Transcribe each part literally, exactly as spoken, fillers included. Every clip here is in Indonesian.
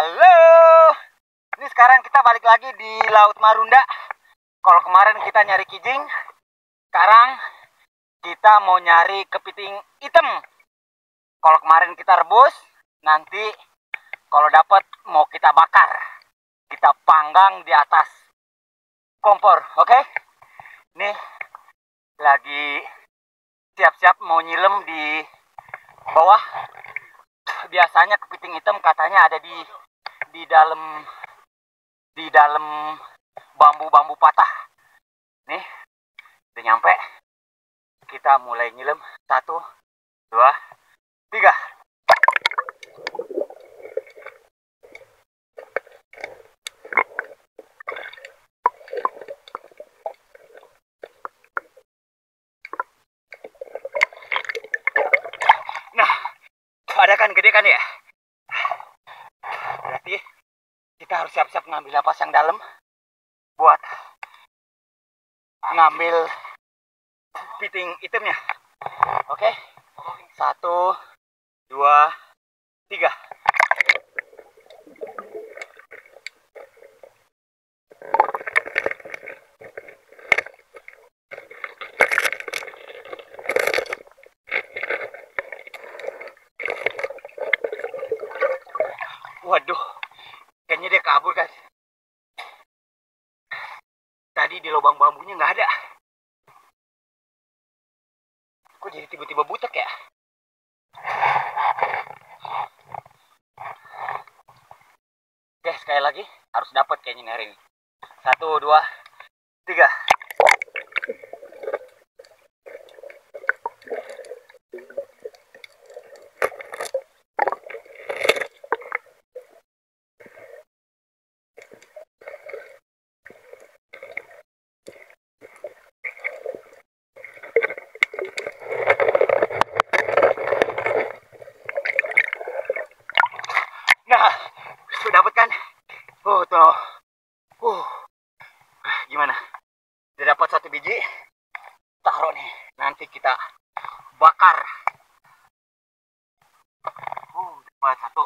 Halo, ini sekarang kita balik lagi di Laut Marunda. Kalau kemarin kita nyari kijing, sekarang kita mau nyari kepiting hitam. Kalau kemarin kita rebus, nanti kalau dapat mau kita bakar, kita panggang di atas kompor, oke? Nih lagi siap-siap mau nyilem di bawah. Biasanya kepiting hitam katanya ada di di dalam di dalam bambu-bambu patah. Nih udah nyampe, kita mulai nyilem. Satu, dua, tiga. Ada kan, gede kan ya? Berarti kita harus siap-siap ngambil napas yang dalam buat ngambil kepiting hitamnya. Oke, satu, dua, tiga. Waduh, kayaknya dia kabur, guys. Tadi di lubang bambunya nggak ada. Kok jadi tiba-tiba butek ya? Oke, sekali lagi harus dapat kayaknya hari ini. Satu, dua, tiga. Nah, sudah dapat kan? Oh, tuh. Uh. Gimana? Udah dapat satu biji. Taruh nih. Nanti kita bakar. Uh, dapat satu.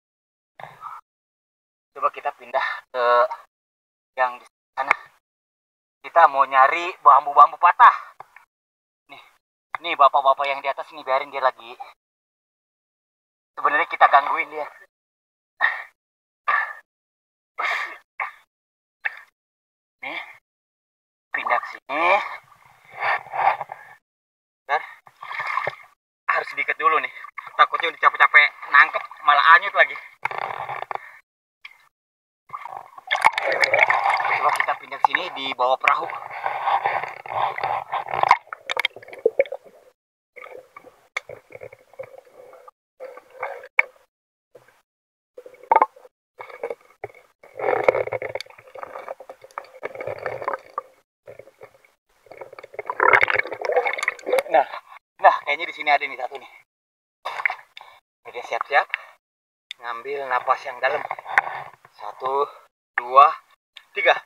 Coba kita pindah ke yang di sana. Kita mau nyari bambu-bambu patah. Nih. Nih bapak-bapak yang di atas nih, biarin dia lagi. Sebenarnya kita gangguin dia. Nih, pindah ke sini. Dan harus diikat dulu nih. Takutnya udah capek-capek nangkep malah anyut lagi. Coba kita pindah ke sini di bawah perahu. Nah, nah kayaknya di sini ada nih satu nih. Jadi siap-siap ngambil napas yang dalam. Satu, dua, tiga.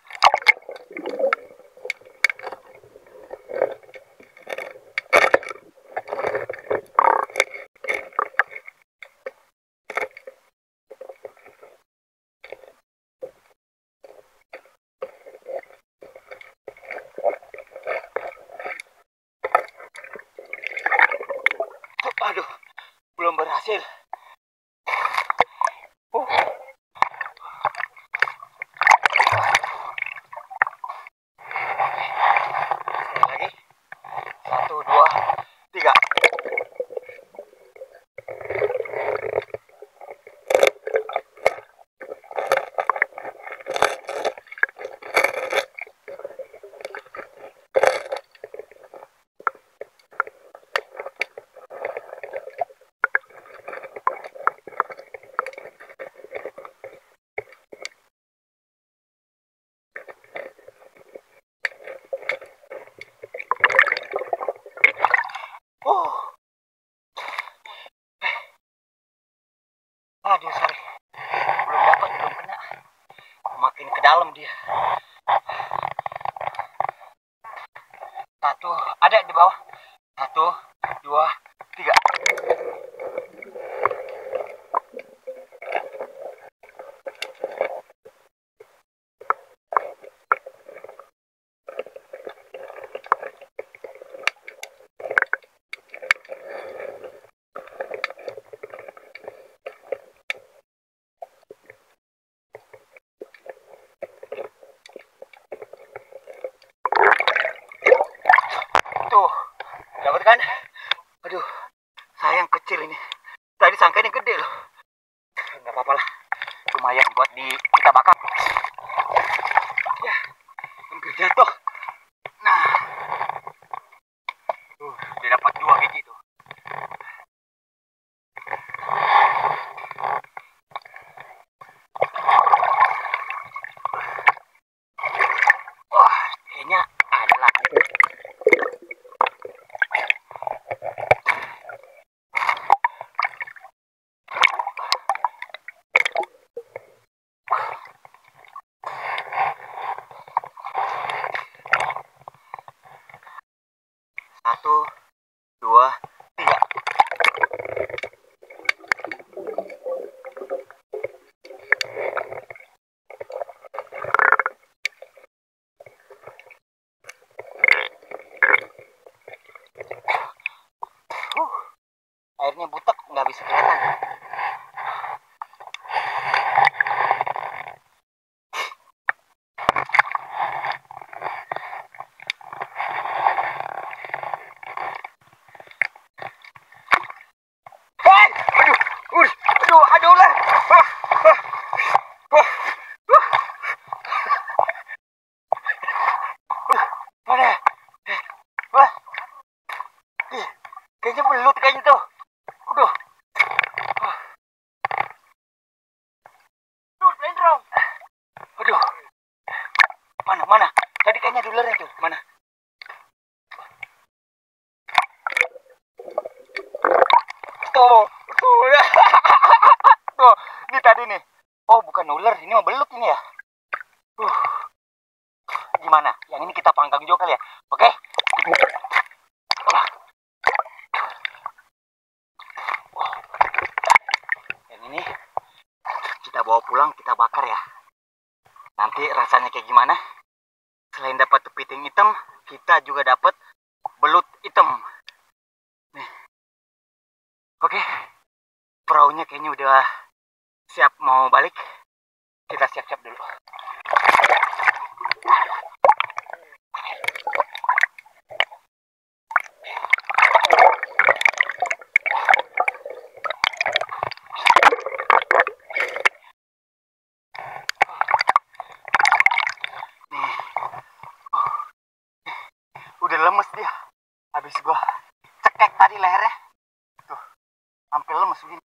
Aduh, belum berhasil. Uh. Sekali lagi. Satu, dua, tiga. Oh, aduh sorry, belum dapat, belum kena. Makin ke dalam dia. Satu, ada di bawah. Satu, dua, tiga. Satu, dua, tiga. Uh, airnya butek, nggak bisa kelihatan. Aduh, ada ular. Wah, wah, wah, wah. Mana? Wah, ih, kayaknya belut kayaknya tuh. Aduh. Aduh, blendrong. Aduh. Mana, mana? Tadi kayaknya ada ularnya tuh. Mana? Tuh, tuh. Tuh, ini tadi nih. Oh, bukan ular, ini mah belut ini ya. Uh. Gimana? Yang ini kita panggang juga kali ya. Oke? Uh. Yang ini kita bawa pulang, kita bakar ya. Nanti rasanya kayak gimana? Selain dapat kepiting hitam, kita juga dapat belut hitam. Nih. Oke. Perahunya kayaknya udah siap mau balik. Kita siap-siap dulu. Nih. Oh. Udah lemes dia. Habis gua cekek tadi lehernya. Tuh. Sampai lemes begini.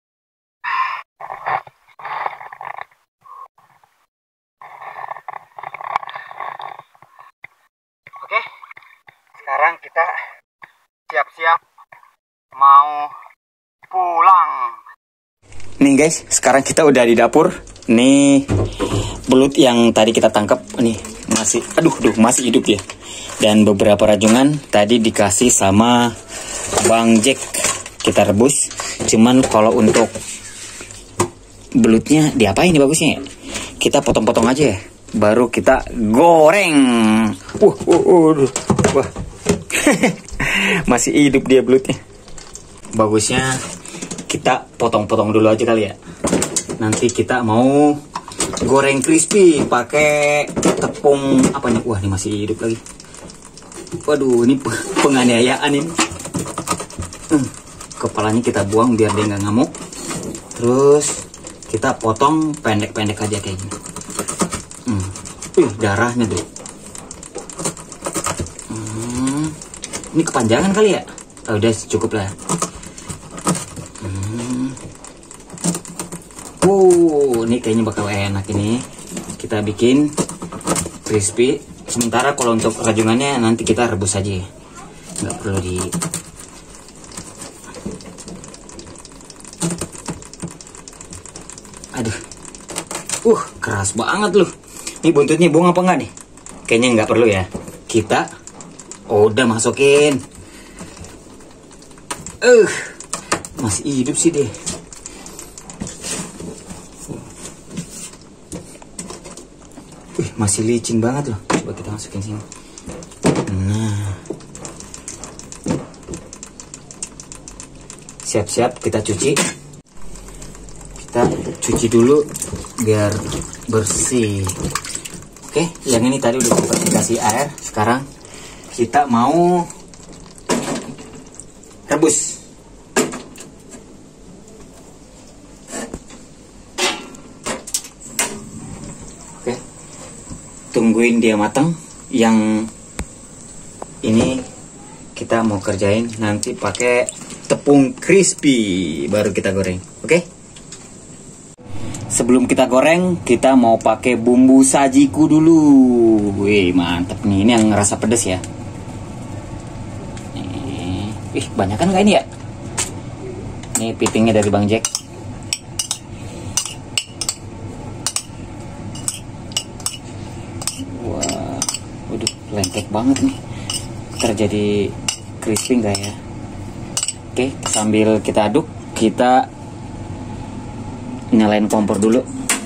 Oke, sekarang kita siap-siap mau pulang. Nih guys, sekarang kita udah di dapur. Nih belut yang tadi kita tangkap, nih masih, aduh, aduh masih hidup ya. Dan beberapa rajungan tadi dikasih sama Bang Jack, kita rebus. Cuman kalau untuk belutnya diapain nih bagusnya? Kita potong-potong aja ya. Baru kita goreng. Uh, uh, uh, wah, masih hidup dia belutnya. Bagusnya kita potong-potong dulu aja kali ya. Nanti kita mau goreng crispy pakai tepung apa nih? Wah, ini masih hidup lagi. Waduh, ini penganiayaan ini. Hmm, kepalanya kita buang biar dia nggak ngamuk. Terus kita potong pendek-pendek aja kayak gini. Hmm. Wih, darahnya tuh. Hmm. Ini kepanjangan kali ya? Oh, udah cukup lah. Hmm. Uh, ini kayaknya bakal enak ini. Kita bikin crispy. Sementara kalau untuk rajungannya nanti kita rebus aja ya. Nggak perlu di... Aduh. Uh, keras banget loh. Ini buntutnya buang apa enggak nih? Kayaknya nggak perlu ya. Kita oh, udah masukin. Eh, uh, masih hidup sih deh. Wih, masih licin banget loh. Coba kita masukin sini. Nah, siap-siap kita cuci. Kita cuci dulu biar bersih. Oke, yang ini tadi udah kita dikasih air. Sekarang kita mau rebus. Oke, tungguin dia matang. Yang ini kita mau kerjain nanti pakai tepung crispy, baru kita goreng. Oke. Sebelum kita goreng, kita mau pakai bumbu sajiku dulu. Wih, mantep nih. Ini yang ngerasa pedes ya. Nih. Ih, banyak kan nggak ini ya? Ini pitingnya dari Bang Jack. Wah, waduh, lengkek banget nih. Ntar jadi crispy nggak ya? Oke, sambil kita aduk, kita nyalain kompor dulu.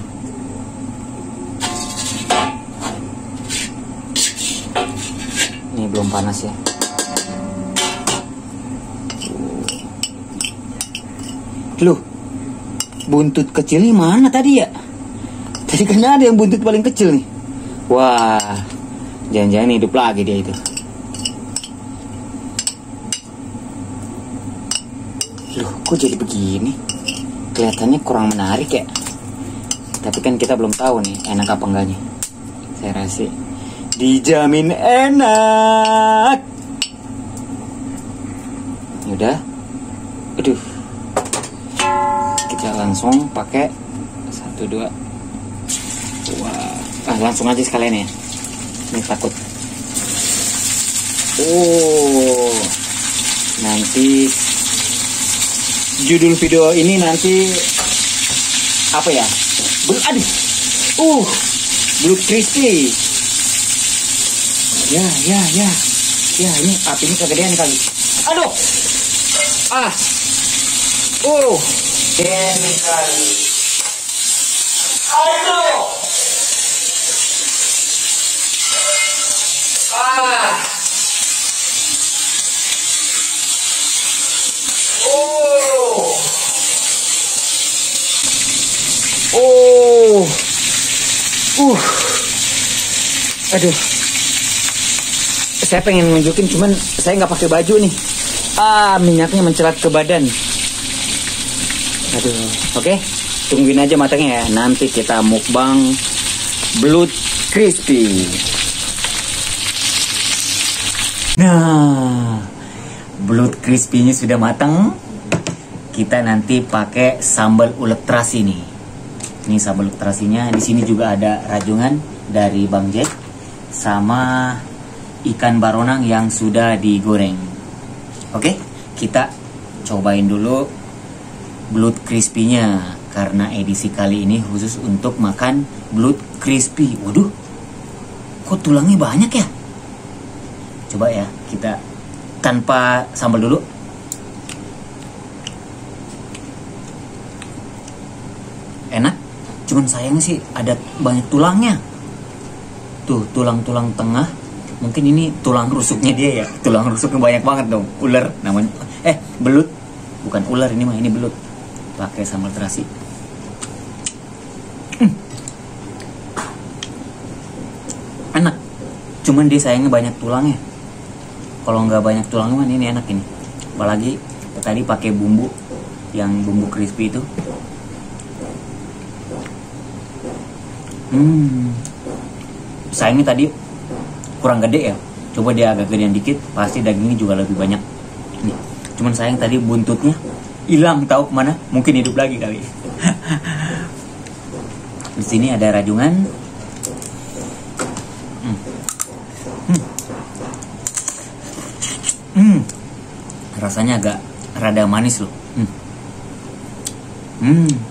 Ini belum panas ya. Loh, buntut kecilnya mana tadi ya? Tadi kan ada yang buntut paling kecil nih. Wah, jangan-jangan hidup lagi dia itu. Loh, kok jadi begini? Kelihatannya kurang menarik ya. Tapi kan kita belum tahu nih enak apa enggaknya. Saya rasa dijamin enak. Yaudah. Aduh. Kita langsung pakai satu dua. Wah, ah, langsung aja sekalian ya. Ini takut. Oh, nanti judul video ini nanti apa ya? Blue, aduh, uh, blue crispy. Ya, ya, ya, ya. Ini apinya kegedean kali. Aduh, ah, oh. Ini kali. Aduh. Ah. Oh. Oh. Uh. Aduh. Saya pengen nunjukin, cuman saya nggak pakai baju nih. Ah, minyaknya mencelat ke badan. Aduh, oke, okay. Tungguin aja matangnya ya. Nanti kita mukbang blood crispy. Nah, blood crispy-nya sudah matang. Kita nanti pakai sambal uleg terasi nih. Ini sambal uleg terasinya. Di sini juga ada rajungan dari Bang Jack sama ikan baronang yang sudah digoreng. Oke, okay. Kita cobain dulu blood crispy-nya, karena edisi kali ini khusus untuk makan blood crispy. Waduh, kok tulangnya banyak ya? Coba ya, kita tanpa sambal dulu. Enak, cuman sayangnya sih ada banyak tulangnya. Tuh, tulang-tulang tengah. Mungkin ini tulang rusuknya dia ya. Tulang rusuknya banyak banget dong. Ular namanya. Eh, belut. Bukan ular ini mah, ini belut. Pakai sambal terasi. Hmm. Enak. Cuman dia sayangnya banyak tulangnya. Kalau nggak banyak tulangnya, ini enak ini. Apalagi tadi pakai bumbu yang bumbu crispy itu. Hmm. Sayangnya tadi kurang gede ya. Coba dia agak gedean dikit, pasti dagingnya juga lebih banyak. Nih. Cuman sayang tadi buntutnya hilang, tahu kemana? Mungkin hidup lagi kali. Di sini ada rajungan. Hmm. Hmm. Hmm. Rasanya agak rada manis loh. Hmm. Hmm.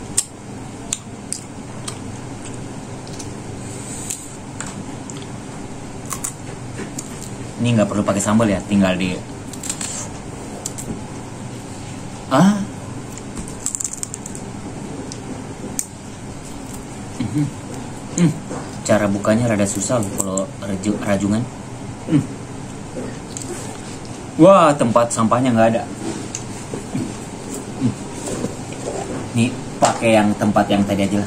Ini nggak perlu pakai sambal ya, tinggal di ah. Hmm. Hmm. Cara bukanya rada susah loh kalau raju, rajungan. Hmm. Wah, tempat sampahnya nggak ada. Hmm. Nih pakai yang tempat yang tadi aja lah.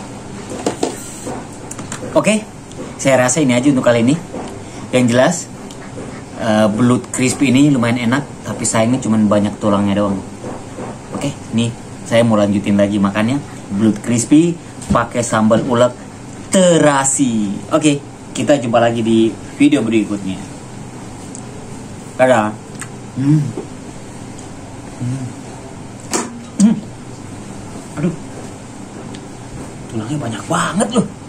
Oke, saya rasa ini aja untuk kali ini. Yang jelas uh, belut crispy ini lumayan enak, tapi sayangnya cuma banyak tulangnya doang. Oke, nih saya mau lanjutin lagi makannya. Belut crispy pakai sambal uleg terasi. Oke, kita jumpa lagi di video berikutnya. Dadah. Hmm. Hmm. Hmm. Aduh, tulangnya banyak banget loh.